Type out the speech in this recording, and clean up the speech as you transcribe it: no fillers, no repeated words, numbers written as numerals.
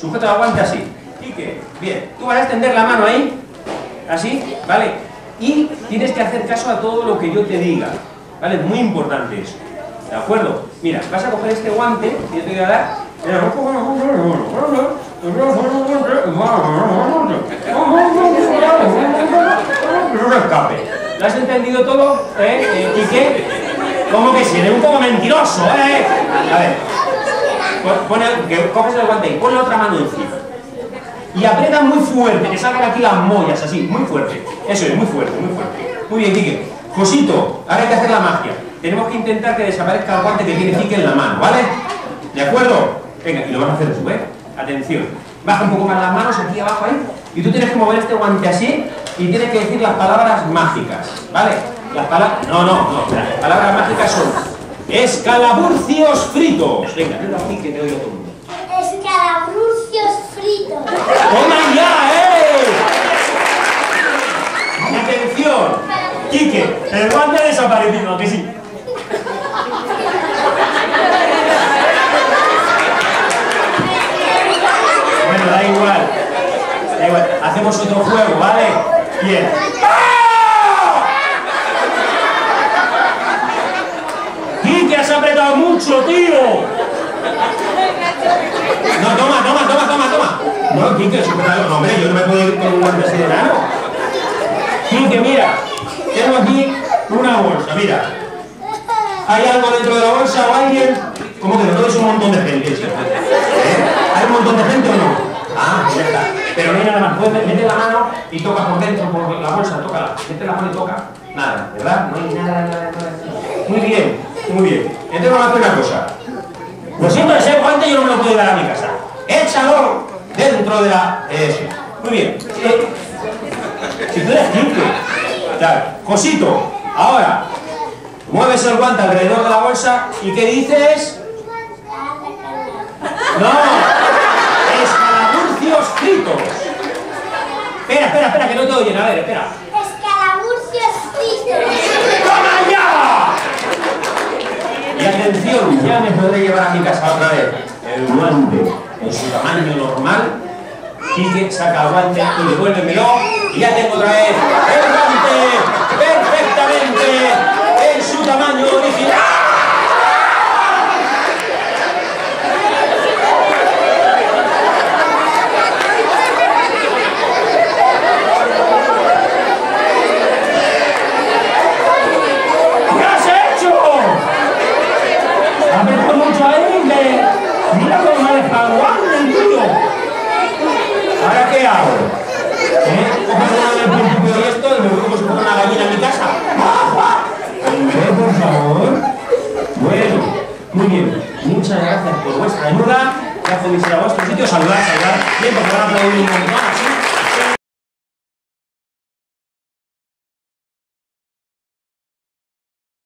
sujeto el guante así. Quique, bien, tú vas a extender la mano ahí, así, ¿vale? Y tienes que hacer caso a todo lo que yo te diga, ¿vale? Muy importante eso, ¿de acuerdo? Mira, vas a coger este guante y yo te voy a dar... No escape. ¿Lo has entendido todo? Quique? ¿Cómo que sí? Eres un poco mentiroso, A ver, coges el guante y pon la otra mano encima. Y aprieta muy fuerte, que salgan aquí las mollas, así, muy fuerte. Eso es, muy fuerte, muy fuerte. Muy bien, Quique. Josito, ahora hay que hacer la magia. Tenemos que intentar que desaparezca el guante que tiene Quique en la mano, ¿vale? ¿De acuerdo? Venga, y lo vas a hacer tú, Atención. Baja un poco más las manos, aquí abajo, ahí. Y tú tienes que mover este guante así y tienes que decir las palabras mágicas, ¿vale? Las palabras... No. Las palabras mágicas son... escalaburcios fritos. Venga, dilo aquí que te oigo todo el mundo. Escalaburcios fritos. ¡Toma ya, Atención, Quique, el guante ha desaparecido, que sí. Bueno, da igual. Hacemos otro juego, ¿vale? Bien. ¡Quique, has apretado mucho, tío! No, toma. No, Quique, no, hombre, yo no me puedo ir con un guante así de nano. Quique, mira, tengo aquí una bolsa, mira. ¿Hay algo dentro de la bolsa o alguien? ¿Cómo que no? Todo es un montón de gente, chico. ¿Hay un montón de gente o no? Ah, ya está. Pero no hay nada más. Puedes meter la mano y toca por dentro, por la bolsa, tócala. Mete la mano y toca. Nada, ¿verdad? No hay nada. Muy bien. Entonces vamos a hacer una cosa. Lo siento, ese guante yo no me lo puedo llevar a mi casa. Échalo dentro de la... Eso. Muy bien. Si tú eres Quique. Claro. Josito, ahora mueves el guante alrededor de la bolsa y ¿qué dices? No. Escalaburcios fritos. Espera, que no te oyen. A ver, espera. Escalaburcios fritos. ¡Toma ya! Y atención, ya me podré llevar a mi casa otra vez el guante en su tamaño normal. Quique saca el guante y devuélvemelo. Y ya tengo otra vez el guante perfectamente en su tamaño original. Mira cómo me deja el guante, tío. ¿Ahora qué hago? ¿Coges una del principio de esto y me voy como si fuera una gallina en mi casa? Por favor. Bueno, muy bien. Muchas gracias por vuestra ayuda. Ya podéis ir a vuestro sitio, saludar. Bien, porque van a aplaudir un montón.